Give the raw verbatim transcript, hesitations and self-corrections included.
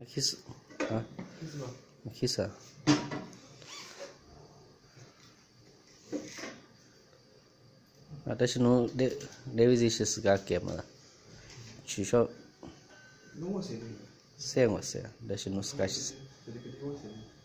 Kiss. Ah, Kiss mah. kiss ah.私のレレビジシスがけま取消 Não gostei. せんはせん私のスカシス Você tem que ter você.